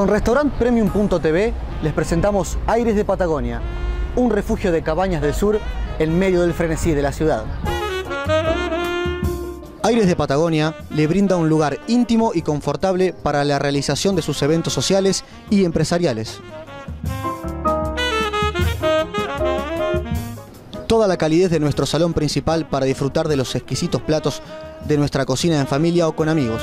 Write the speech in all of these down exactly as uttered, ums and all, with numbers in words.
Con Restaurant Premium punto T V les presentamos Aires de Patagonia, un refugio de cabañas del sur en medio del frenesí de la ciudad. Aires de Patagonia le brinda un lugar íntimo y confortable para la realización de sus eventos sociales y empresariales. Toda la calidez de nuestro salón principal para disfrutar de los exquisitos platos de nuestra cocina en familia o con amigos.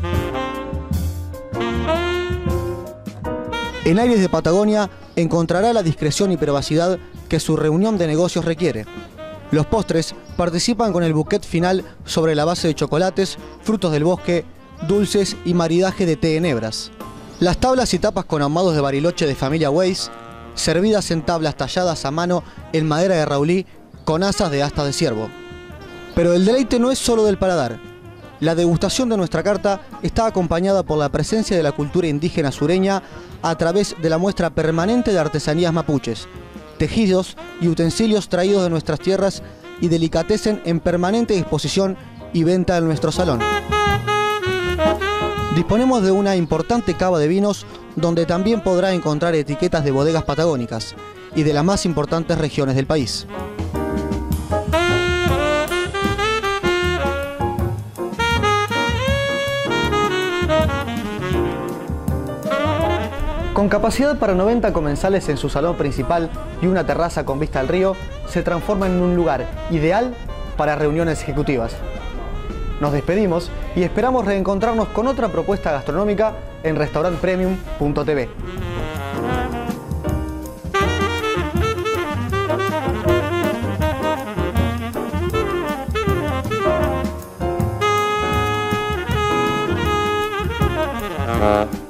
En Aires de Patagonia encontrará la discreción y privacidad que su reunión de negocios requiere. Los postres participan con el bouquet final sobre la base de chocolates, frutos del bosque, dulces y maridaje de té en hebras. Las tablas y tapas con ahumados de Bariloche de familia Weiss, servidas en tablas talladas a mano en madera de raulí con asas de asta de ciervo. Pero el deleite no es solo del paladar. La degustación de nuestra carta está acompañada por la presencia de la cultura indígena sureña a través de la muestra permanente de artesanías mapuches, tejidos y utensilios traídos de nuestras tierras y delicatecen en permanente exposición y venta en nuestro salón. Disponemos de una importante cava de vinos donde también podrá encontrar etiquetas de bodegas patagónicas y de las más importantes regiones del país. Con capacidad para noventa comensales en su salón principal y una terraza con vista al río, se transforma en un lugar ideal para reuniones ejecutivas. Nos despedimos y esperamos reencontrarnos con otra propuesta gastronómica en Restaurant Premium punto T V. Uh.